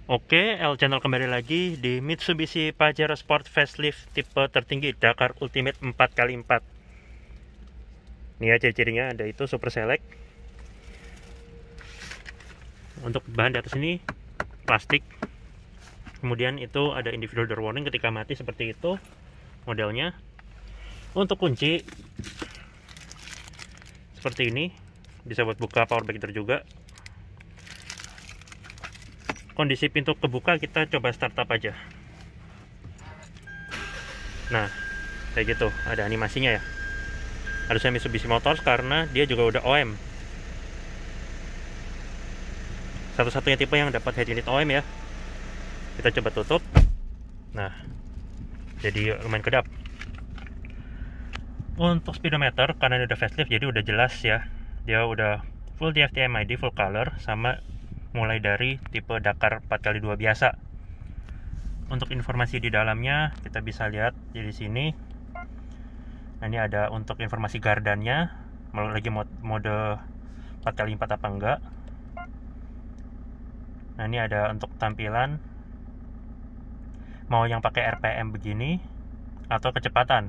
Oke, L Channel kembali lagi di Mitsubishi Pajero Sport Facelift tipe tertinggi Dakar Ultimate 4x4. Ini ya ciri-cirinya, ada itu Super Select. Untuk bahan di atas ini plastik. Kemudian itu ada individual door warning ketika mati seperti itu modelnya. Untuk kunci seperti ini, bisa buat buka power breaker juga. Kondisi pintu kebuka, kita coba start up aja. Nah, kayak gitu, ada animasinya ya. Harusnya Mitsubishi Motors karena dia juga udah OM. Satu-satunya tipe yang dapat head unit OM ya. Kita coba tutup. Nah, jadi lumayan kedap. Untuk speedometer, karena dia udah facelift jadi udah jelas ya. Dia udah full DFT MID, full color, sama mulai dari tipe Dakar 4x2 biasa. Untuk informasi di dalamnya kita bisa lihat di sini. Nah, ini ada untuk informasi gardannya, lagi mode 4x4 apa enggak. Nah, ini ada untuk tampilan mau yang pakai RPM begini atau kecepatan.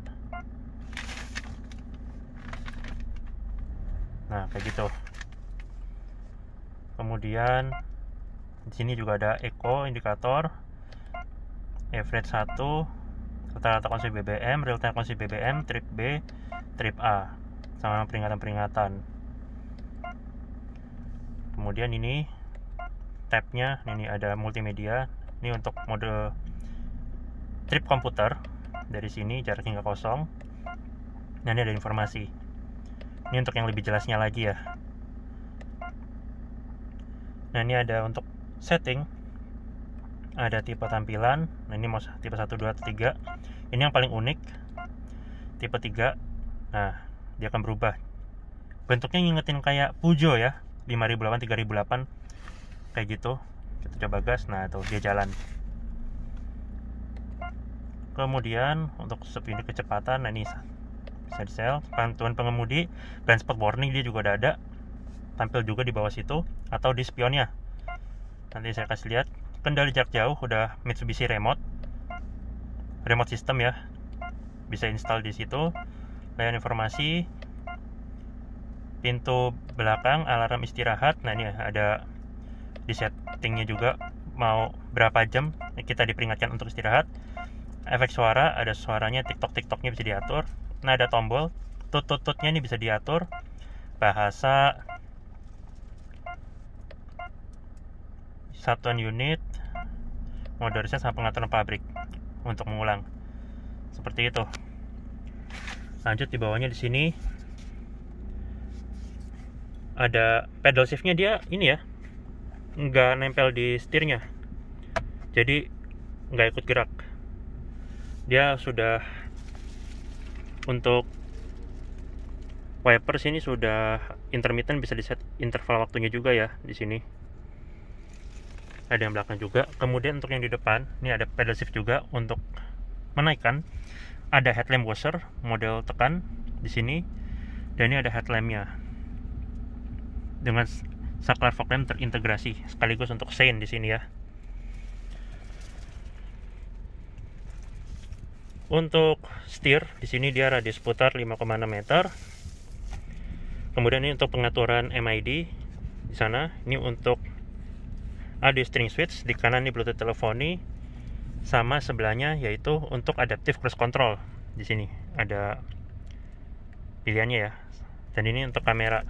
Nah, kayak gitu. Kemudian di sini juga ada eco indikator, average 1, rata-rata konsumsi BBM, real time konsumsi BBM, trip B, trip A, sama peringatan-peringatan. Kemudian ini tabnya, ini ada multimedia. Ini untuk mode trip komputer. Dari sini jaraknya nggak kosong. Nah, ini ada informasi. Ini untuk yang lebih jelasnya lagi ya. Nah, ini ada untuk setting, ada tipe tampilan. Nah, ini mau tipe 1, 2, 3. Ini yang paling unik, tipe 3. Nah, dia akan berubah bentuknya, ngingetin kayak Peugeot ya, 5008, 3008 kayak gitu. Kita coba gas. Nah, tuh dia jalan. Kemudian untuk speed kecepatan, nah ini bisa di sel. Bantuan pengemudi, blind spot warning dia juga udah ada, tampil juga di bawah situ, atau di spionnya. Nanti saya kasih lihat. Kendali jarak jauh udah Mitsubishi remote system ya, bisa install di situ. Layanan informasi, pintu belakang, alarm istirahat. Nah, ini ada di settingnya juga mau berapa jam kita diperingatkan untuk istirahat. Efek suara, ada suaranya, tiktoknya bisa diatur. Nah, ada tombol tututnya ini bisa diatur. Bahasa, satuan unit, mode reset, sama pengaturan pabrik untuk mengulang. Seperti itu. Lanjut di bawahnya di sini ada pedal shiftnya, dia ini ya, nggak nempel di setirnya, jadi nggak ikut gerak. Dia sudah untuk wiper sini sudah intermittent, bisa di set interval waktunya juga ya di sini. Ada yang belakang juga. Kemudian untuk yang di depan, ini ada pedal shift juga untuk menaikkan. Ada headlamp washer model tekan di sini, dan ini ada headlampnya dengan saklar fog lamp terintegrasi, sekaligus untuk sein di sini ya. Untuk setir di sini dia radius putar 5,6 meter. Kemudian ini untuk pengaturan MID di sana. Ini untuk audio string switch, di kanan ini Bluetooth teleponi, sama sebelahnya yaitu untuk adaptive cruise control. Di sini ada pilihannya ya. Dan ini untuk kamera.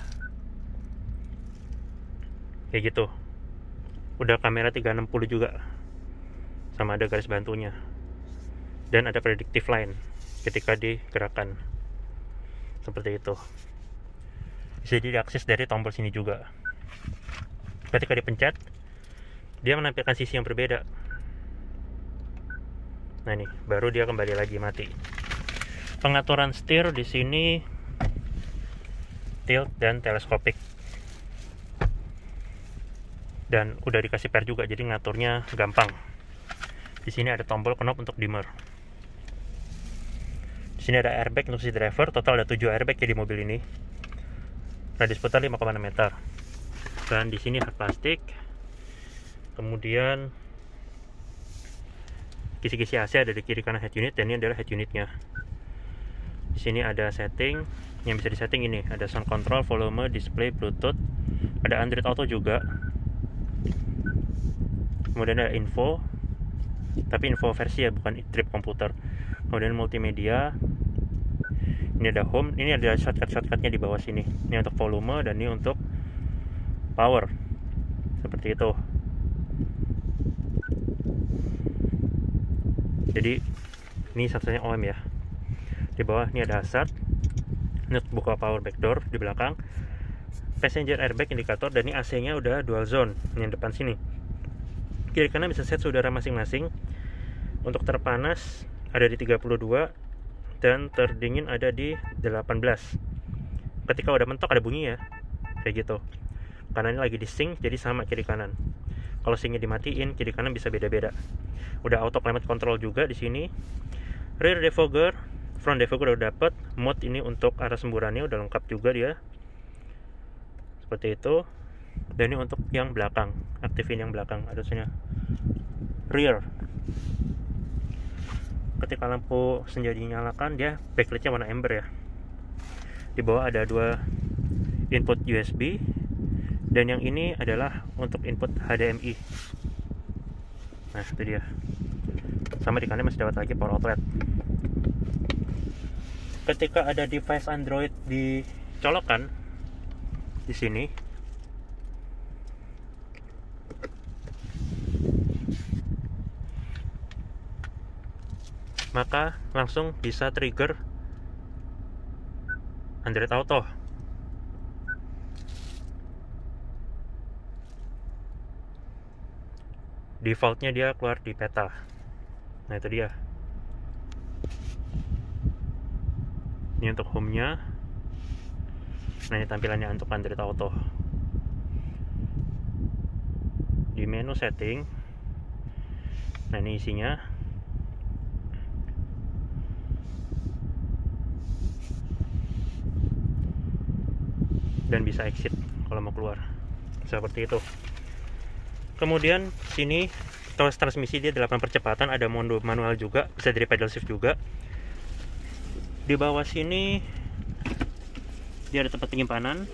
Kayak gitu. Udah kamera 360 juga. Sama ada garis bantunya. Dan ada predictive line ketika digerakkan. Seperti itu. Bisa diakses dari tombol sini juga. Ketika dipencet, dia menampilkan sisi yang berbeda. Nah, ini baru dia kembali lagi mati. Pengaturan setir di sini tilt dan teleskopik. Dan udah dikasih pair juga, jadi ngaturnya gampang. Di sini ada tombol knob untuk dimmer. Di sini ada airbag untuk si driver. Total ada 7 airbag ya di mobil ini. Radius putar 5,6 meter. Dan di sini hard plastik. Kemudian kisi-kisi AC ada di kiri kanan head unit, dan ini adalah head unitnya. Di sini ada setting yang bisa disetting, ini ada sound control, volume, display, bluetooth, ada Android Auto juga. Kemudian ada info, tapi info versi ya, bukan trip komputer. Kemudian multimedia. Ini ada home, ini ada shortcut-shortcutnya di bawah sini. Ini untuk volume dan ini untuk power. Seperti itu. Jadi ini satu-satunya OM ya. Di bawah ini ada hazard. Ini untuk buka power back door di belakang. Passenger airbag indikator, dan ini AC-nya udah dual zone yang depan sini. Kiri kanan bisa set suhu udara masing-masing. Untuk terpanas ada di 32 dan terdingin ada di 18. Ketika udah mentok ada bunyi ya, kayak gitu. Karena ini lagi di sync, jadi sama kiri kanan. Kalau syncnya dimatiin, kiri kanan bisa beda-beda. Udah auto climate control juga di sini. Rear defogger, front defogger udah dapet. Mode ini untuk arah semburannya udah lengkap juga dia. Seperti itu. Dan ini untuk yang belakang, aktifin yang belakang, adusnya rear. Ketika lampu senja dinyalakan, dia backlightnya warna amber ya. Di bawah ada 2 input USB, dan yang ini adalah untuk input HDMI. Nah itu dia. Sama di kanan masih dapat lagi power outlet. Ketika ada device Android dicolokan di sini, maka langsung bisa trigger Android Auto. Defaultnya dia keluar di peta. Nah itu dia. Ini untuk home-nya. Nah ini tampilannya untuk Android Auto. Di menu setting, nah ini isinya. Dan bisa exit kalau mau keluar, seperti itu. Kemudian sini transmisi dia 8 percepatan, ada mode manual juga, bisa dari pedal shift juga. Di bawah sini dia ada tempat penyimpanan.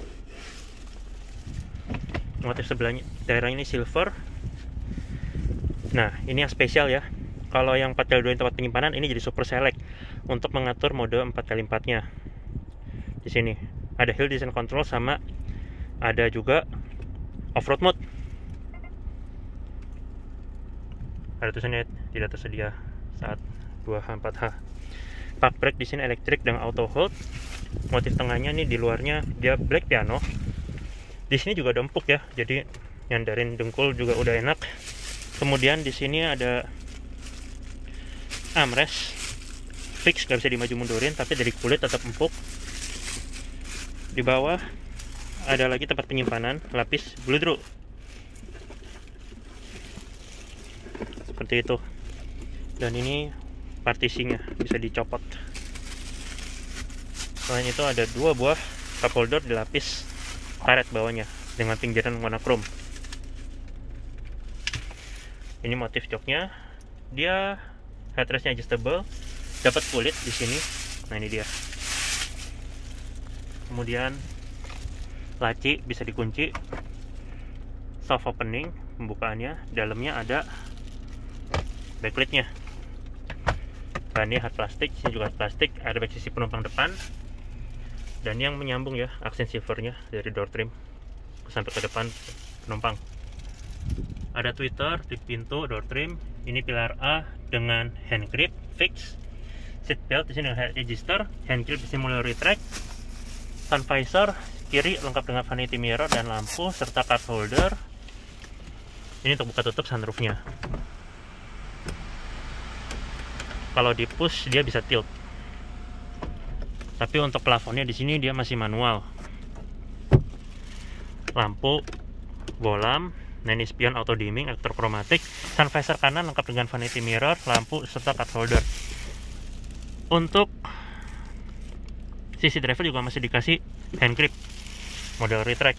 Motif sebelahnya daerahnya ini silver. Nah ini yang spesial ya. Kalau yang 4x2 tempat penyimpanan, ini jadi super select untuk mengatur mode 4x4 nya. Di sini ada hill descent control, sama ada juga off-road mode. Ada tulisannya tidak tersedia saat 2H4H. Park brake di sini elektrik dengan auto hold. Motif tengahnya nih, di luarnya dia black piano. Di sini juga ada empuk ya, jadi nyandarin dengkul juga udah enak. Kemudian di sini ada armrest fix, gak bisa dimaju mundurin, tapi dari kulit tetap empuk. Di bawah ada lagi tempat penyimpanan lapis bludru, seperti itu. Dan ini partisinya bisa dicopot. Selain itu ada 2 buah cup holder dilapis karet bawahnya dengan pinggiran warna chrome. Ini motif joknya, dia headrestnya adjustable, dapat kulit di sini. Nah ini dia. Kemudian laci bisa dikunci, soft opening pembukaannya, dalamnya ada backlightnya. Bannya hard plastik, sini juga hard plastik, airbag sisi penumpang depan, dan yang menyambung ya aksen silvernya dari door trim sampai ke depan penumpang. Ada tweeter di pintu door trim. Ini pilar A dengan hand grip fix, seat belt di sini dengan head register, hand grip di sini mulai retract, sun visor kiri lengkap dengan vanity mirror dan lampu serta card holder. Ini untuk buka tutup sunroofnya. Kalau di push dia bisa tilt. Tapi untuk plafonnya di sini dia masih manual. Lampu bolam, nah ini spion auto dimming, elektrokromatik, sun visor kanan lengkap dengan vanity mirror, lampu serta card holder. Untuk sisi driver juga masih dikasih hand grip model retract.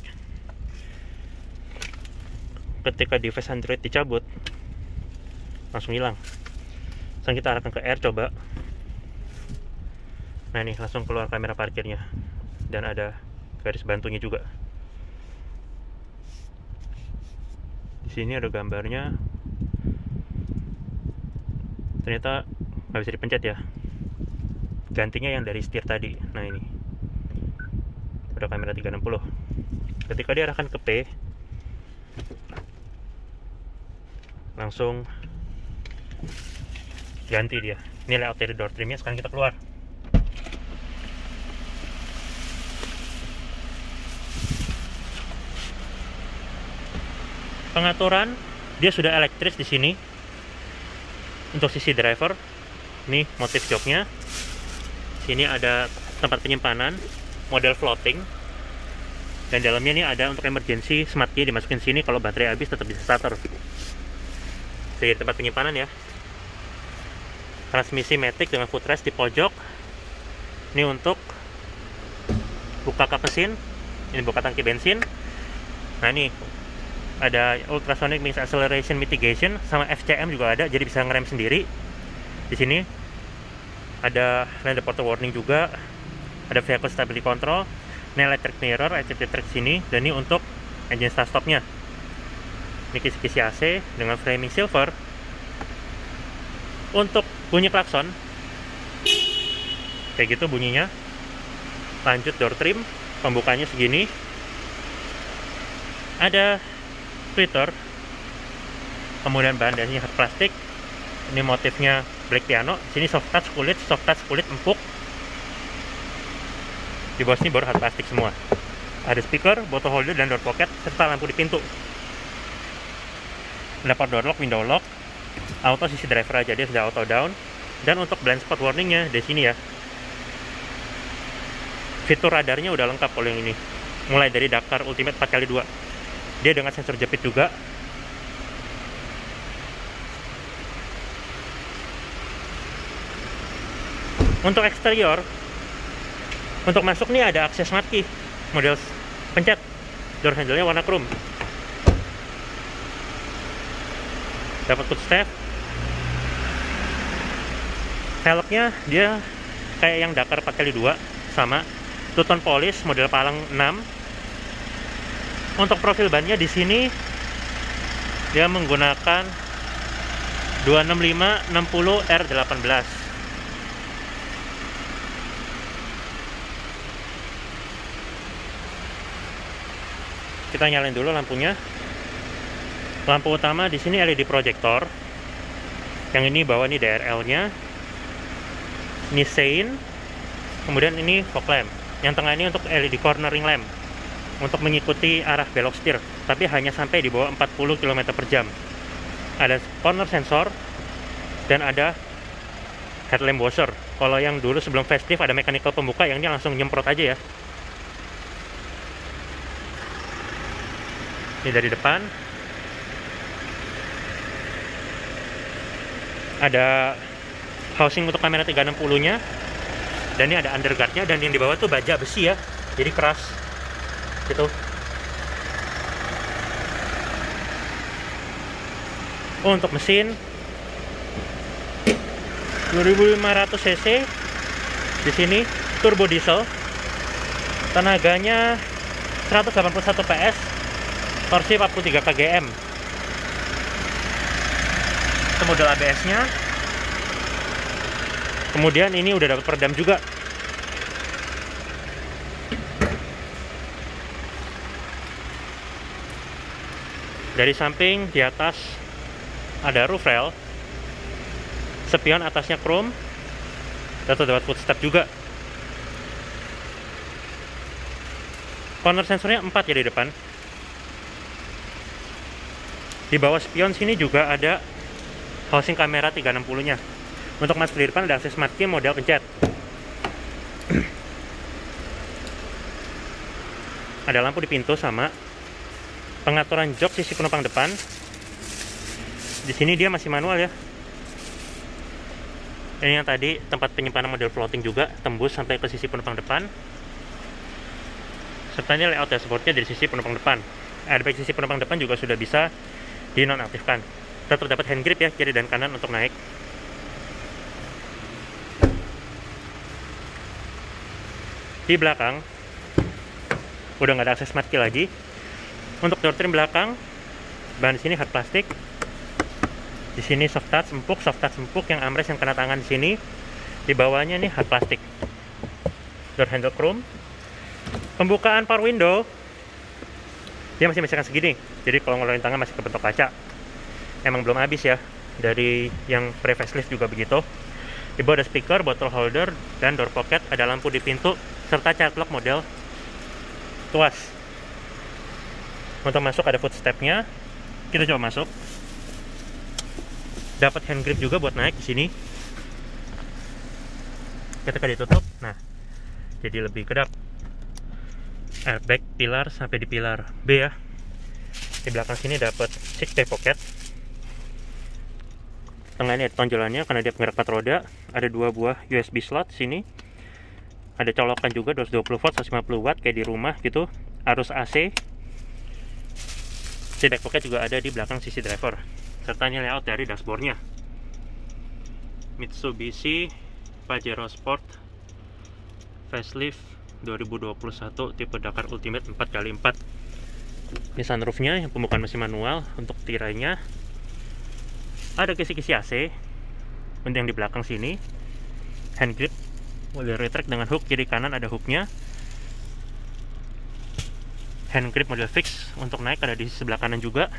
Ketika device Android dicabut langsung hilang. Sekarang kita arahkan ke R, coba. Nah ini langsung keluar kamera parkirnya, dan ada garis bantunya juga. Di sini ada gambarnya. Ternyata nggak bisa dipencet ya. Gantinya yang dari setir tadi. Nah ini ada kamera 360. Ketika diarahkan ke P, langsung ganti dia. Ini layout dari door trimnya. Sekarang kita keluar. Pengaturan dia sudah elektris di sini. Untuk sisi driver, ini motif joknya. Sini ada tempat penyimpanan, model floating. Dan dalamnya ini ada untuk emergency smart key, dimasukin sini, kalau baterai habis tetap bisa starter. Jadi tempat penyimpanan ya. Transmisi matic dengan footrest di pojok. Ini untuk buka kap mesin, ini buka tangki bensin. Nah ini ada ultrasonic mix acceleration mitigation, sama FCM juga ada, jadi bisa ngerem sendiri. Di sini ada lane departure warning juga, ada vehicle stability control, ini electric mirror, electric sini, dan ini untuk engine start stopnya. Ini kisi-kisi AC dengan framing silver. Untuk bunyi klakson, kayak gitu bunyinya. Lanjut door trim, pembukanya segini. Ada tweeter, kemudian bahan dasarnya hard plastik. Ini motifnya black piano. Sini soft touch kulit empuk. Di bawah sini baru hard plastik semua. Ada speaker, bottle holder, dan door pocket, serta lampu di pintu. Ada power door lock, window lock, auto sisi driver aja, dia sudah auto down. Dan untuk blind spot warningnya di sini ya. Fitur radarnya udah lengkap kalau yang ini. Mulai dari Dakar Ultimate 4x2. Dia dengan sensor jepit juga. Untuk eksterior, untuk masuk nih ada akses smart key, model pencet. Door handle-nya warna chrome. Dapat footstep. Velgnya dia kayak yang Dakar 4x2, sama. Two-tone polish model Palang 6. Untuk profil bannya di sini dia menggunakan 265/60 R18. Kita nyalain dulu lampunya. Lampu utama di sini LED projector. Yang ini bawah ini DRL-nya. Ini Shine. Kemudian ini fog lamp. Yang tengah ini untuk LED cornering lamp, untuk mengikuti arah belok setir, tapi hanya sampai di bawah 40 km per jam. Ada corner sensor dan ada headlamp washer. Kalau yang dulu sebelum facelift ada mechanical pembuka, yang ini langsung nyemprot aja ya. Ini dari depan. Ada housing untuk kamera 360-nya. Dan ini ada underguard-nya, dan yang di bawah tuh baja besi ya. Jadi keras. Gitu. Oh, untuk mesin 2500 cc di sini, turbo diesel, tenaganya 181 PS, torsi 43 kgm. Itu model ABS-nya. Kemudian ini udah dapat peredam juga. Dari samping di atas ada roof rail, spion atasnya chrome, dan dapat footstep juga. Corner sensornya 4 ya di depan. Di bawah spion sini juga ada housing kamera 360-nya. Untuk masuk di depan ada akses smart key model pencet. Ada lampu di pintu sama pengaturan jok sisi penumpang depan. Di sini dia masih manual ya. Ini yang tadi tempat penyimpanan model floating juga, tembus sampai ke sisi penumpang depan. Serta ini layout dashboardnya dari sisi penumpang depan. Airbag sisi penumpang depan juga sudah bisa dinonaktifkan. Tetap dapat hand grip ya, kiri dan kanan untuk naik. Di belakang udah nggak ada akses smart key lagi. Untuk door trim belakang, bahan di sini hard plastik. Di sini soft touch empuk yang armrest yang kena tangan di sini. Di bawahnya nih hard plastik. Door handle chrome. Pembukaan power window, dia masih misalkan segini. Jadi kalau ngeluarin tangan masih kebentuk kaca. Emang belum habis ya. Dari yang pre-facelift juga begitu. Di bawah ada speaker, bottle holder, dan door pocket. Ada lampu di pintu, serta child lock model tuas. Untuk masuk ada footstep-nya. Kita coba masuk. Dapat hand grip juga buat naik di sini. Ketika ditutup, nah, jadi lebih kedap. Airbag pilar sampai di pilar B ya. Di belakang sini dapat 6-way pocket. Tengah ini ada tonjolannya karena dia penggerak 4 roda. Ada 2 buah USB slot sini. Ada colokan juga 220 volt 150 watt kayak di rumah gitu. Arus AC. Seat back pocket juga ada di belakang sisi driver. Serta ini layout dari dashboardnya. Mitsubishi Pajero Sport Facelift 2021 tipe Dakar Ultimate 4x4. Ini sunroofnya yang pembukaan mesin manual. Untuk tirainya ada kisi-kisi AC. Untuk yang di belakang sini hand grip model retract dengan hook, kiri kanan ada hooknya. Hand grip model fix untuk naik ada di sebelah kanan juga.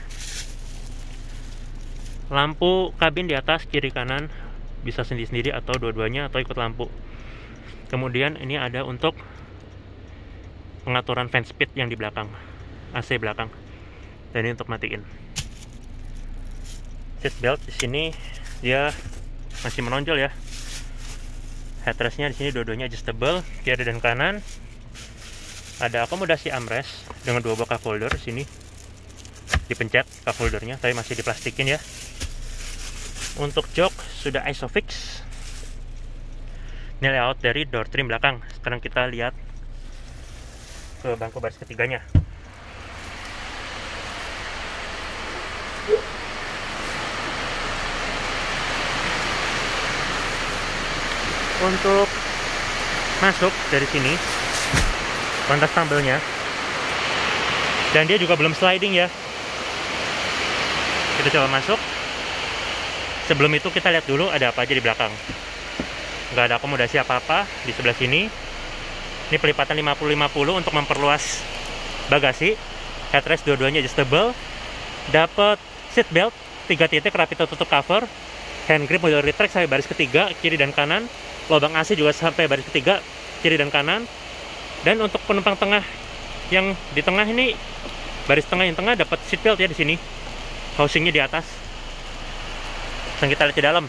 Lampu kabin di atas kiri kanan bisa sendiri-sendiri atau dua-duanya atau ikut lampu. Kemudian ini ada untuk pengaturan fan speed yang di belakang, AC belakang. Dan ini untuk matiin. Seat belt di sini dia masih menonjol ya. Headrestnya di sini dua-duanya adjustable, kiri dan kanan. Ada akomodasi armrest dengan 2 buah cup holder di sini. Dipencet cup holdernya, tapi masih diplastikin ya. Untuk jok sudah isofix. Ini layout dari door trim belakang. Sekarang kita lihat ke bangku baris ketiganya. Untuk masuk dari sini, kontak tumble-nya, dan dia juga belum sliding ya. Kita coba masuk. Sebelum itu kita lihat dulu ada apa aja di belakang. Nggak ada akomodasi apa-apa di sebelah sini. Ini pelipatan 50-50 untuk memperluas bagasi. Headrest dua-duanya adjustable. Dapat seat belt 3 titik rapi tertutup cover. Hand grip model retract sampai baris ketiga kiri dan kanan. Lubang AC juga sampai baris ketiga kiri dan kanan. Dan untuk penumpang tengah yang di tengah ini, baris tengah yang tengah dapat seat belt ya di sini. Housingnya di atas. Dan kita lihat di dalam.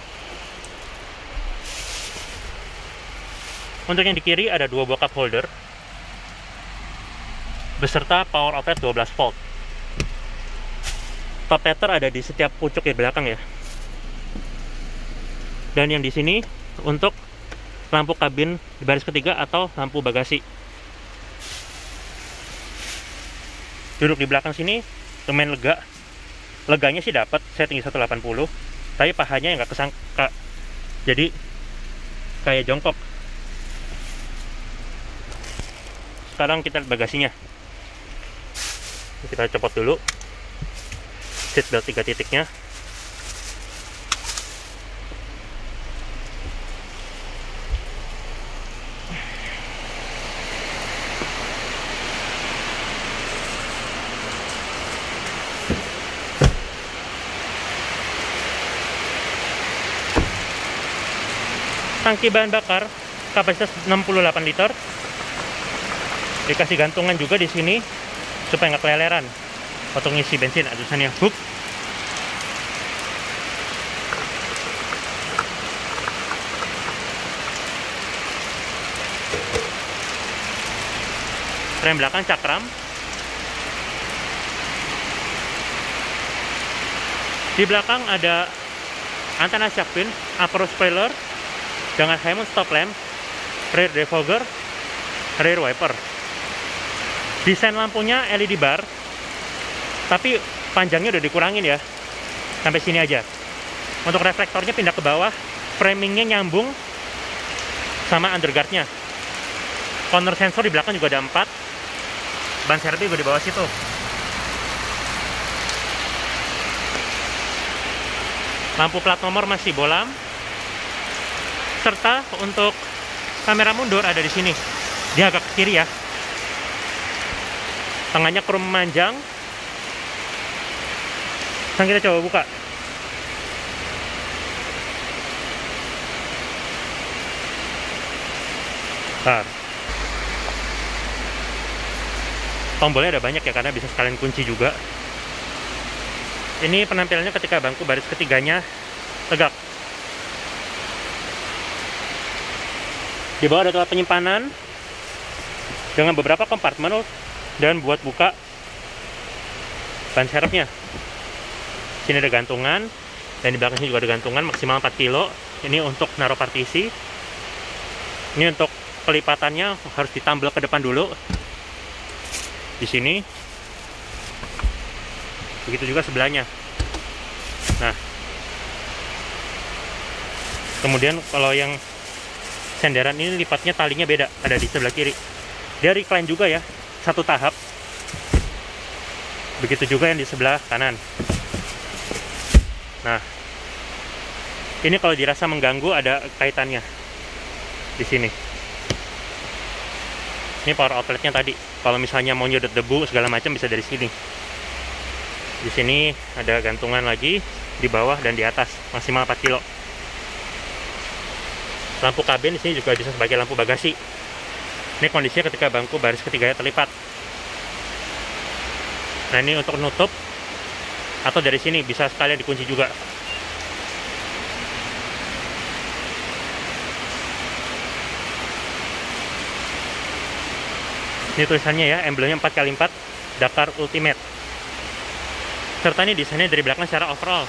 Untuk yang di kiri ada 2 buah cup holder beserta power outlet 12 volt. Top tether ada di setiap pucuk di belakang ya. Dan yang di sini untuk lampu kabin di baris ketiga atau lampu bagasi. Duduk di belakang sini lumayan lega. Leganya sih dapat, saya tinggi 180, tapi pahanya yang nggak kesangka. Jadi kayak jongkok. Sekarang kita lihat bagasinya. Kita copot dulu seat belt 3 titiknya. Tangki bahan bakar kapasitas 68 liter. Dikasih gantungan juga di sini supaya nggak keleleran waktu ngisi bensin. Ada tulisannya hook. Rem belakang cakram. Di belakang ada antena shark fin, upper spoiler dengan high mount stop lamp, rear defogger, rear wiper. Desain lampunya LED bar, tapi panjangnya udah dikurangin ya, sampai sini aja. Untuk reflektornya pindah ke bawah, framingnya nyambung sama underguardnya. Corner sensor di belakang juga ada 4. Ban serepnya juga di bawah situ. Lampu plat nomor masih bolam. Serta untuk kamera mundur ada di sini. Dia agak ke kiri ya. Tengahnya krom memanjang. Sekarang kita coba buka. Bentar. Tombolnya ada banyak ya, karena bisa sekalian kunci juga. Ini penampilannya ketika bangku baris ketiganya tegak. Di bawah ada tempat penyimpanan dengan beberapa kompartemen dan buat buka ban serepnya. Sini ada gantungan, dan di belakang sini juga ada gantungan maksimal 4 kilo. Ini untuk naruh partisi. Ini untuk pelipatannya harus ditambal ke depan dulu. Di sini. Begitu juga sebelahnya. Nah. Kemudian kalau yang senderan ini lipatnya talinya beda, ada di sebelah kiri. Dia recline juga ya, satu tahap. Begitu juga yang di sebelah kanan. Nah, ini kalau dirasa mengganggu ada kaitannya di sini. Ini power outletnya tadi. Kalau misalnya mau nyedot debu segala macam bisa dari sini. Di sini ada gantungan lagi di bawah dan di atas, maksimal 4 kilo. Lampu kabin di sini juga bisa sebagai lampu bagasi. Ini kondisinya ketika bangku baris ketiganya terlipat. Nah, ini untuk nutup, atau dari sini bisa sekalian dikunci juga. Ini tulisannya ya, emblemnya 4x4 Dakar Ultimate. Serta ini desainnya dari belakang secara overall.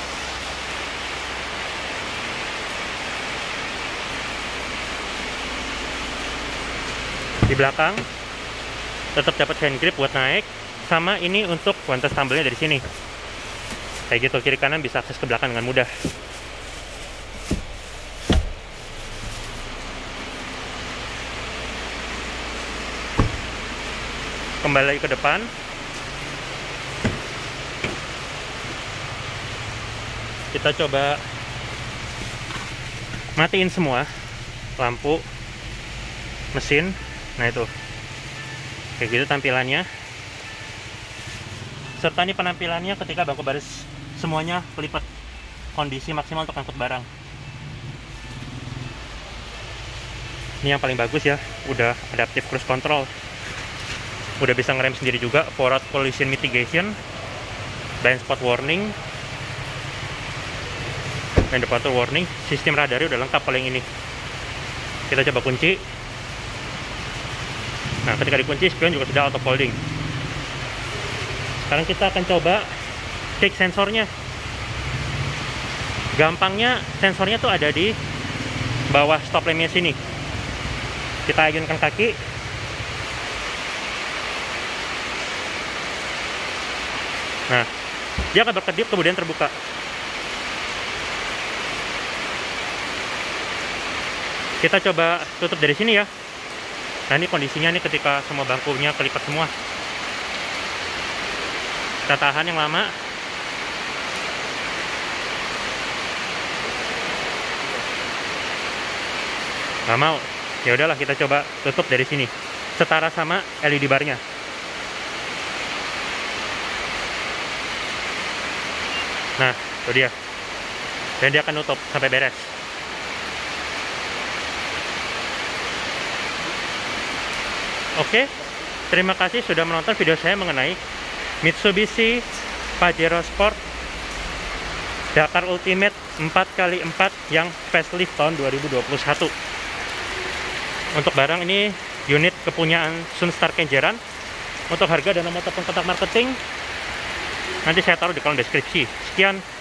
Di belakang tetap dapat hand grip buat naik, sama ini untuk one touch tumble-nya dari sini. Kayak gitu, kiri kanan bisa akses ke belakang dengan mudah. Kembali lagi ke depan. Kita coba matiin semua lampu, mesin. Nah itu, kayak gitu tampilannya. Serta ini penampilannya ketika bangku baris semuanya kelipat, kondisi maksimal untuk angkut barang. Ini yang paling bagus ya, udah adaptive cruise control, udah bisa ngerem sendiri juga, forward collision mitigation, blind spot warning, dan departure warning. Sistem radarnya udah lengkap paling ini. Kita coba kunci. Nah, ketika dikunci, spion juga sudah auto folding. Sekarang kita akan coba cek sensornya. Gampangnya, sensornya tuh ada di bawah stop lampnya sini. Kita ayunkan kaki. Nah, dia akan berkedip kemudian terbuka. Kita coba tutup dari sini ya. Nah, ini kondisinya nih ketika semua bangkunya kelipat semua. Kita tahan yang lama. Nggak mau. Ya udahlah, kita coba tutup dari sini. Setara sama LED barnya. Nah, itu dia. Dan dia akan nutup sampai beres. Oke, terima kasih sudah menonton video saya mengenai Mitsubishi Pajero Sport Dakar Ultimate 4x4 yang facelift tahun 2021. Untuk barang ini unit kepunyaan Sunstar Kenjeran. Untuk harga dan nomor telepon kontak marketing nanti saya taruh di kolom deskripsi. Sekian.